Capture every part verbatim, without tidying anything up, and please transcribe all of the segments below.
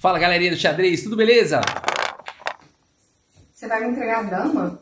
Fala, galerinha do xadrez, tudo beleza? Você vai me entregar a dama?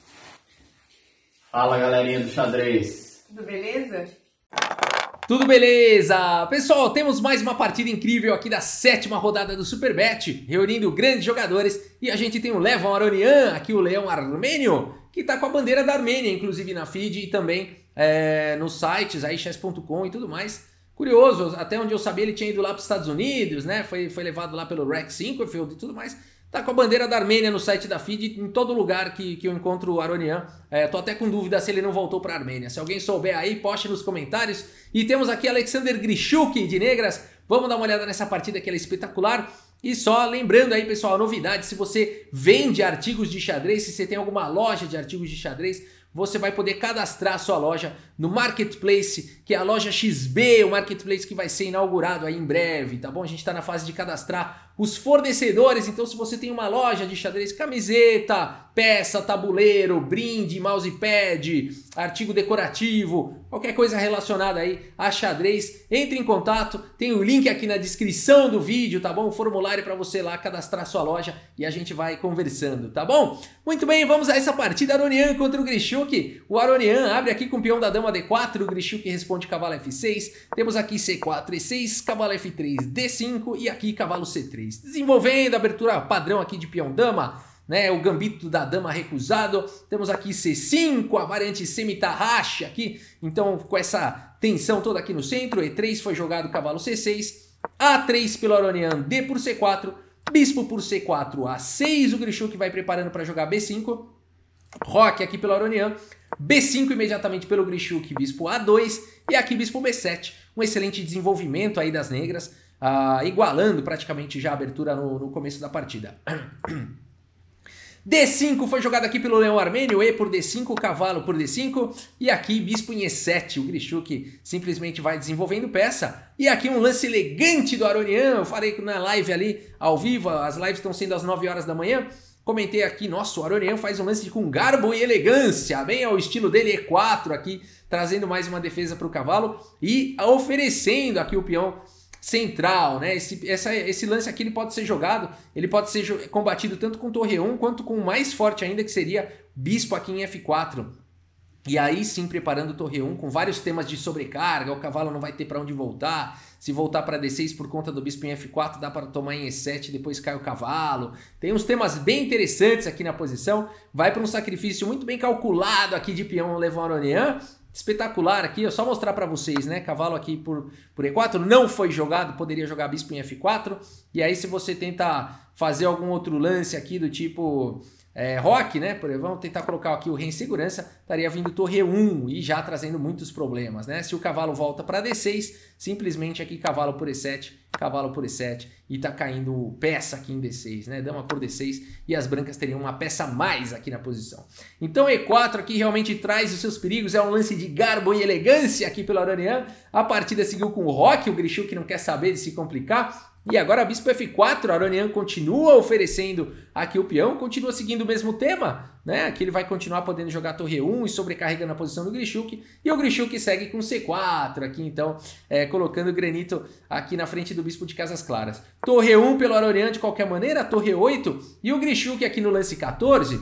Fala, galerinha do xadrez. Tudo beleza? Tudo beleza! Pessoal, temos mais uma partida incrível aqui da sétima rodada do Superbet, reunindo grandes jogadores, e a gente tem o Levon Aronian, aqui o leão armênio, que tá com a bandeira da Armênia, inclusive na feed e também é, nos sites, aí chess ponto com e tudo mais. Curioso, até onde eu sabia ele tinha ido lá para os Estados Unidos, né? Foi, foi levado lá pelo Rex Sinquefield e tudo mais. Tá com a bandeira da Armênia no site da feed, em todo lugar que, que eu encontro o Aronian. É, tô até com dúvida se ele não voltou para a Armênia. Se alguém souber aí, poste nos comentários. E temos aqui Alexander Grischuk de negras. Vamos dar uma olhada nessa partida que ela é espetacular. E só lembrando aí, pessoal, a novidade, se você vende artigos de xadrez, se você tem alguma loja de artigos de xadrez, você vai poder cadastrar a sua loja no Marketplace, que é a loja X B, o Marketplace que vai ser inaugurado aí em breve, tá bom? A gente está na fase de cadastrar os fornecedores, então se você tem uma loja de xadrez, camiseta, peça, tabuleiro, brinde, mousepad, artigo decorativo, qualquer coisa relacionada aí a xadrez, entre em contato, tem o link aqui na descrição do vídeo, tá bom? O formulário para você lá cadastrar sua loja e a gente vai conversando, tá bom? Muito bem, vamos a essa partida Aronian contra o Grischuk. O Aronian abre aqui com o peão da dama D quatro, o Grischuk responde cavalo F seis, temos aqui C quatro, E seis, cavalo F três, D cinco e aqui cavalo C três. Desenvolvendo a abertura padrão aqui de peão dama, né, o gambito da dama recusado, temos aqui C cinco, a variante semi-tarraxa aqui, então com essa tensão toda aqui no centro, E três foi jogado cavalo C seis, A três pelo Aronian, D por C quatro, bispo por C quatro, A seis, o Grischuk vai preparando para jogar B cinco, roque aqui pelo Aronian, B cinco imediatamente pelo Grischuk, bispo A dois e aqui bispo B sete, um excelente desenvolvimento aí das negras, Uh, igualando praticamente já a abertura no, no começo da partida. D cinco foi jogado aqui pelo leão armênio, E por D cinco, cavalo por D cinco, e aqui bispo em E sete, o Grischuk simplesmente vai desenvolvendo peça, e aqui um lance elegante do Aronian, eu falei na live ali, ao vivo, as lives estão sendo às nove horas da manhã, comentei aqui, nossa, o Aronian faz um lance com garbo e elegância, bem ao estilo dele, E quatro aqui, trazendo mais uma defesa para o cavalo, e oferecendo aqui o peão central, né? Esse, essa, esse lance aqui ele pode ser jogado, ele pode ser combatido tanto com torre um quanto com o mais forte ainda, que seria bispo aqui em F quatro. E aí sim preparando torre um com vários temas de sobrecarga, o cavalo não vai ter para onde voltar, se voltar para D seis por conta do bispo em F quatro dá para tomar em E sete, depois cai o cavalo. Tem uns temas bem interessantes aqui na posição, vai para um sacrifício muito bem calculado aqui de peão Levon Aronian. Espetacular aqui, é só mostrar para vocês, né? Cavalo aqui por, por E quatro não foi jogado, poderia jogar bispo em F quatro. E aí se você tenta fazer algum outro lance aqui do tipo é, roque, né? Por exemplo, vamos tentar colocar aqui o rei em segurança, estaria vindo torre um e já trazendo muitos problemas, né? Se o cavalo volta para D seis, simplesmente aqui cavalo por E sete, cavalo por E sete e tá caindo peça aqui em D seis, né? Dama por D seis e as brancas teriam uma peça a mais aqui na posição. Então E quatro aqui realmente traz os seus perigos, é um lance de garbo e elegância aqui pelo Aronian. A partida seguiu com o roque, o Grischuk não quer saber de se complicar. E agora bispo F quatro, o Aronian continua oferecendo aqui o peão, continua seguindo o mesmo tema, né? Aqui ele vai continuar podendo jogar torre um e sobrecarregando a posição do Grischuk. E o Grischuk segue com C quatro aqui, então, é, colocando o granito aqui na frente do bispo de Casas Claras. Torre um pelo Aronian de qualquer maneira, torre oito. E o Grischuk aqui no lance quatorze,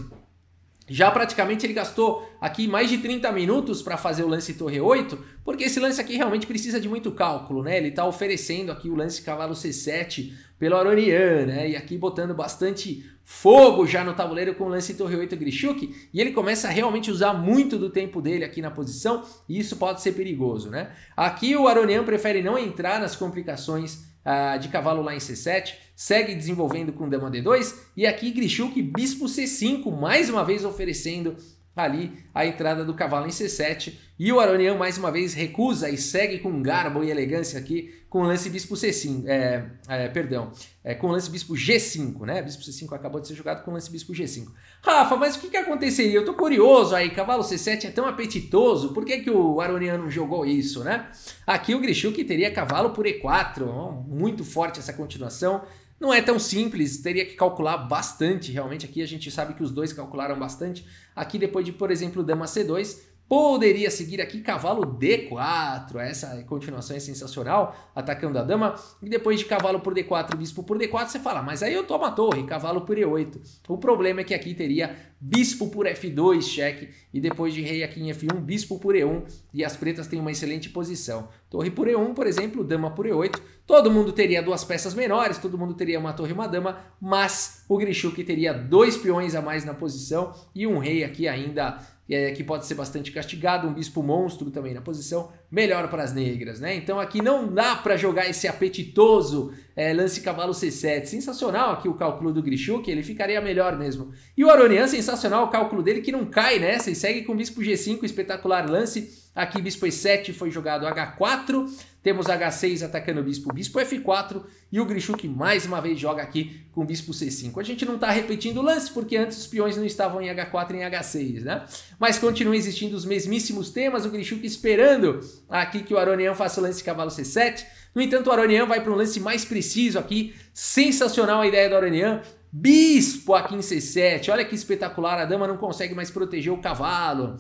já praticamente ele gastou aqui mais de trinta minutos para fazer o lance torre oito, porque esse lance aqui realmente precisa de muito cálculo, né? Ele está oferecendo aqui o lance cavalo C sete pelo Aronian, né? E aqui botando bastante fogo já no tabuleiro com o lance torre oito Grischuk, e ele começa a realmente usar muito do tempo dele aqui na posição, e isso pode ser perigoso, né? Aqui o Aronian prefere não entrar nas complicações Uh, de cavalo lá em C sete, segue desenvolvendo com dama D dois, e aqui Grischuk bispo C cinco, mais uma vez oferecendo ali a entrada do cavalo em C sete, e o Aronian mais uma vez recusa e segue com garbo e elegância aqui com o lance bispo C cinco, é, é, perdão, é, com o lance bispo G cinco, né? Bispo C cinco acabou de ser jogado com o lance bispo G cinco. Rafa, mas o que, que aconteceria? Eu tô curioso aí, cavalo C sete é tão apetitoso, por que, que o Aronian não jogou isso, né? Aqui o Grischuk teria cavalo por E quatro, muito forte essa continuação. Não é tão simples, teria que calcular bastante, realmente aqui a gente sabe que os dois calcularam bastante. Aqui depois de, por exemplo, dama C dois, poderia seguir aqui cavalo D quatro, essa continuação é sensacional, atacando a dama, e depois de cavalo por D quatro, bispo por D quatro, você fala, mas aí eu tomo a torre, cavalo por E oito. O problema é que aqui teria bispo por F dois, cheque, e depois de rei aqui em F um, bispo por E um, e as pretas têm uma excelente posição. Torre por E um, por exemplo, dama por E oito, todo mundo teria duas peças menores, todo mundo teria uma torre e uma dama, mas o Grichuk teria dois peões a mais na posição, e um rei aqui ainda... É, que pode ser bastante castigado, um bispo monstro também na posição, melhor para as negras, né? Então aqui não dá para jogar esse apetitoso é, lance cavalo C sete, sensacional aqui o cálculo do Grichuk, ele ficaria melhor mesmo. E o Aronian, sensacional o cálculo dele que não cai nessa e segue com bispo G cinco, espetacular lance. Aqui bispo E sete foi jogado H quatro, temos H seis atacando o bispo, bispo F quatro e o Grichuk mais uma vez joga aqui com bispo C cinco. A gente não está repetindo o lance porque antes os peões não estavam em H quatro e em H seis, né? Mas continuam existindo os mesmíssimos temas, o Grichuk esperando aqui que o Aronian faça o lance cavalo C sete. No entanto, o Aronian vai para um lance mais preciso aqui, sensacional a ideia do Aronian. Bispo aqui em C sete, olha que espetacular, a dama não consegue mais proteger o cavalo.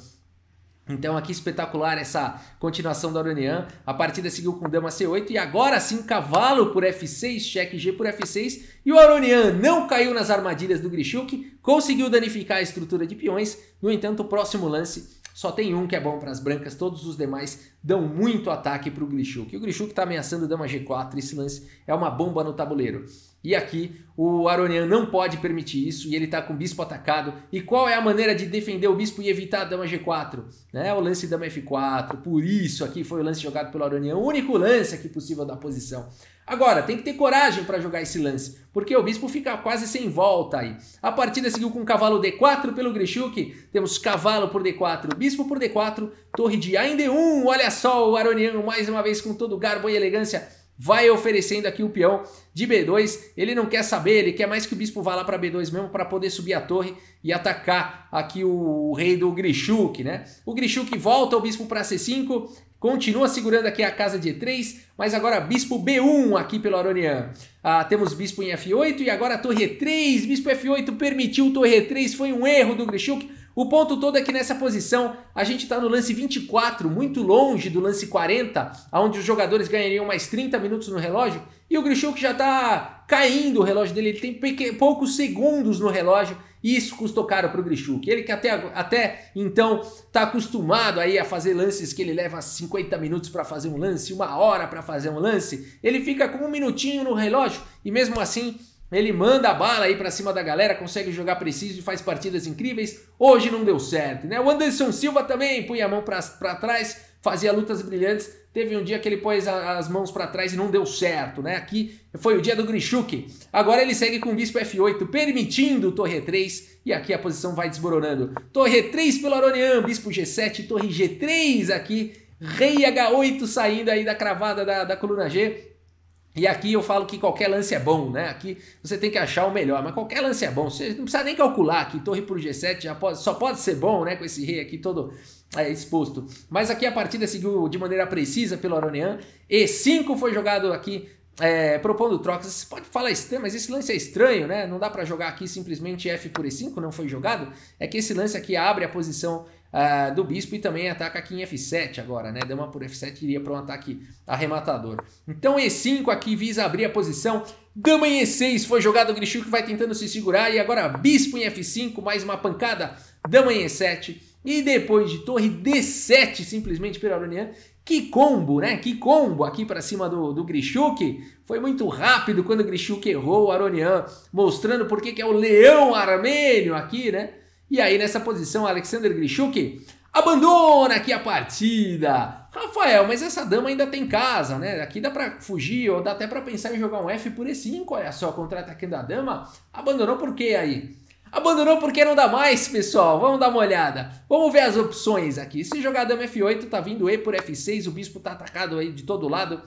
Então aqui espetacular essa continuação do Aronian, a partida seguiu com dama C oito e agora sim cavalo por F seis, cheque G por F seis e o Aronian não caiu nas armadilhas do Grichuk, conseguiu danificar a estrutura de peões, no entanto o próximo lance só tem um que é bom para as brancas, todos os demais dão muito ataque para o Grichuk. O Grichuk está ameaçando dama G quatro, esse lance é uma bomba no tabuleiro. E aqui o Aronian não pode permitir isso e ele está com o bispo atacado. E qual é a maneira de defender o bispo e evitar a dama G quatro? Né? O lance dama F quatro, por isso aqui foi o lance jogado pelo Aronian, o único lance aqui possível da posição. Agora, tem que ter coragem para jogar esse lance, porque o bispo fica quase sem volta aí. A partida seguiu com cavalo D quatro pelo Grichuk, temos cavalo por D quatro, bispo por D quatro, torre de A em D um, olha só o Aronian mais uma vez com todo garbo e elegância, vai oferecendo aqui o peão de B dois, ele não quer saber, ele quer mais que o bispo vá lá para B dois mesmo para poder subir a torre e atacar aqui o, o rei do Grichuk, né? O Grichuk volta o bispo para C cinco, continua segurando aqui a casa de E três, mas agora bispo B um aqui pelo Aronian. Ah, temos bispo em F oito e agora torre E três, bispo F oito permitiu torre E três, foi um erro do Grichuk. O ponto todo é que nessa posição a gente está no lance vinte e quatro, muito longe do lance quarenta, onde os jogadores ganhariam mais trinta minutos no relógio, e o Grichuk já está caindo o relógio dele, ele tem poucos segundos no relógio, e isso custou caro para o Grichuk. Ele que até, até então está acostumado aí a fazer lances que ele leva cinquenta minutos para fazer um lance, uma hora para fazer um lance, ele fica com um minutinho no relógio, e mesmo assim... ele manda a bala aí pra cima da galera, consegue jogar preciso e faz partidas incríveis. Hoje não deu certo, né? O Anderson Silva também punha a mão pra, pra trás, fazia lutas brilhantes. Teve um dia que ele pôs a, as mãos pra trás e não deu certo, né? Aqui foi o dia do Grichuk. Agora ele segue com o bispo F oito, permitindo torre E três. E aqui a posição vai desmoronando. Torre E três pelo Aronian, bispo G sete, torre G três aqui. Rei H oito saindo aí da cravada da, da coluna G. E aqui eu falo que qualquer lance é bom, né? Aqui você tem que achar o melhor, mas qualquer lance é bom. Você não precisa nem calcular aqui, torre por G sete já pode, só pode ser bom, né? Com esse rei aqui todo é, exposto. Mas aqui a partida seguiu de maneira precisa pelo Aronian. E cinco foi jogado aqui, é, propondo trocas. Você pode falar estranho, mas esse lance é estranho, né? Não dá para jogar aqui simplesmente F por E cinco, não foi jogado. É que esse lance aqui abre a posição... Uh, do bispo e também ataca aqui em F sete agora, né? Dama por F sete iria para um ataque arrematador. Então E cinco aqui visa abrir a posição. Dama em E seis foi jogado, o Grichuk vai tentando se segurar e agora bispo em F cinco, mais uma pancada. Dama em E sete e depois de torre D sete simplesmente pelo Aronian. Que combo, né? Que combo aqui para cima do, do Grichuk. Foi muito rápido quando o Grichuk errou o Aronian, mostrando por que que é o leão armênio aqui, né? E aí nessa posição Alexander Grichuk abandona aqui a partida. Rafael, mas essa dama ainda tem casa, né? Aqui dá pra fugir ou dá até pra pensar em jogar um F por E cinco, olha só, contra-atacando a dama. Abandonou por quê aí? Abandonou porque não dá mais, pessoal. Vamos dar uma olhada. Vamos ver as opções aqui. Se jogar dama F oito, tá vindo E por F seis, o bispo tá atacado aí de todo lado.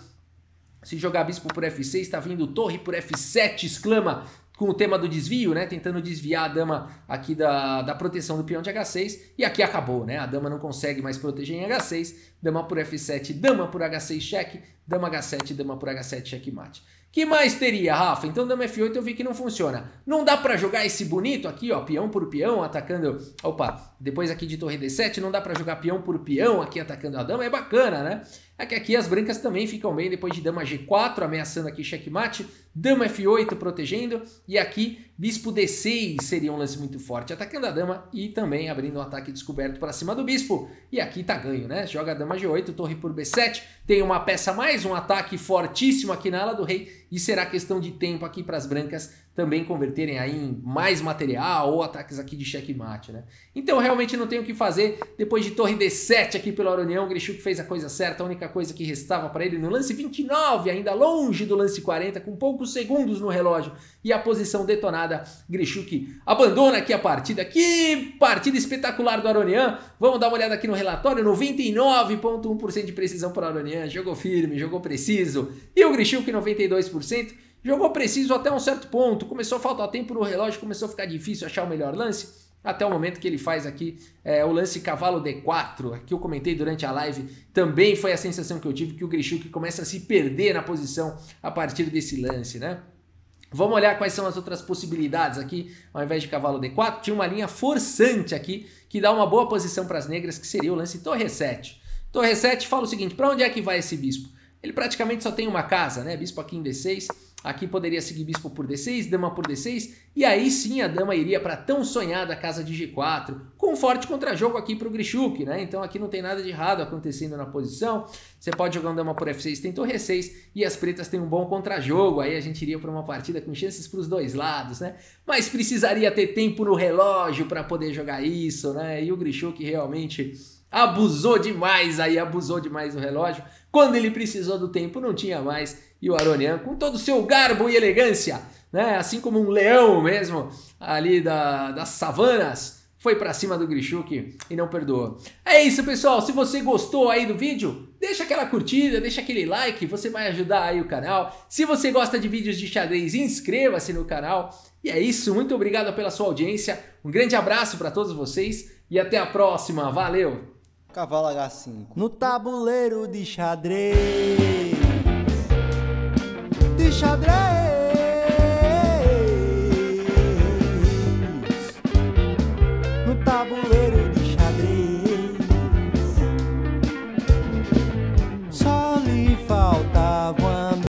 Se jogar bispo por F seis, tá vindo torre por F sete, exclama... com o tema do desvio, né? Tentando desviar a dama aqui da, da proteção do peão de H seis. E aqui acabou, né? A dama não consegue mais proteger em H seis. Dama por F sete, dama por H seis, cheque. Dama H sete, dama por H sete, cheque mate. Que mais teria, Rafa? Então dama F oito eu vi que não funciona. Não dá pra jogar esse bonito aqui, ó, peão por peão, atacando... Opa, depois aqui de torre D sete, não dá pra jogar peão por peão aqui, atacando a dama, é bacana, né? É que aqui as brancas também ficam bem depois de dama G quatro, ameaçando aqui checkmate, dama F oito protegendo, e aqui bispo D seis seria um lance muito forte, atacando a dama e também abrindo um ataque descoberto para cima do bispo. E aqui tá ganho, né? Joga a dama G oito, torre por B sete, tem uma peça a mais, um ataque fortíssimo aqui na ala do rei, e será questão de tempo aqui para as brancas também converterem aí em mais material ou ataques aqui de checkmate, né? Então realmente não tem o que fazer, depois de torre D sete aqui pela Aronian, o Grichuk fez a coisa certa, a única coisa que restava para ele no lance vinte e nove, ainda longe do lance quarenta, com poucos segundos no relógio e a posição detonada, Grichuk abandona aqui a partida. Que partida espetacular do Aronian! Vamos dar uma olhada aqui no relatório, noventa e nove vírgula um por cento de precisão para o Aronian, jogou firme, jogou preciso, e o Grichuk noventa e dois por cento, jogou preciso até um certo ponto, começou a faltar tempo no relógio, começou a ficar difícil achar o melhor lance, até o momento que ele faz aqui é, o lance cavalo D quatro, que eu comentei durante a live, também foi a sensação que eu tive, que o Grichuk começa a se perder na posição a partir desse lance, né? Vamos olhar quais são as outras possibilidades aqui, ao invés de cavalo D quatro, tinha uma linha forçante aqui, que dá uma boa posição para as negras, que seria o lance torre sete. Torre sete fala o seguinte, para onde é que vai esse bispo? Ele praticamente só tem uma casa, né? Bispo aqui em D seis, aqui poderia seguir bispo por D seis, dama por D seis, e aí sim a dama iria para tão sonhada casa de G quatro, com um forte contrajogo aqui para o Grichuk, né? Então aqui não tem nada de errado acontecendo na posição, você pode jogar um dama por F seis, tem torre E seis, e as pretas têm um bom contrajogo, aí a gente iria para uma partida com chances para os dois lados, né? Mas precisaria ter tempo no relógio para poder jogar isso, né? E o Grichuk realmente abusou demais aí, abusou demais do relógio. Quando ele precisou do tempo, não tinha mais. E o Aronian, com todo o seu garbo e elegância, né, assim como um leão mesmo, ali da, das savanas, foi pra cima do Grichuk e não perdoou. É isso, pessoal. Se você gostou aí do vídeo, deixa aquela curtida, deixa aquele like, você vai ajudar aí o canal. Se você gosta de vídeos de xadrez, inscreva-se no canal. E é isso, muito obrigado pela sua audiência. Um grande abraço para todos vocês e até a próxima. Valeu! Cavalo H cinco. No tabuleiro de xadrez, de xadrez.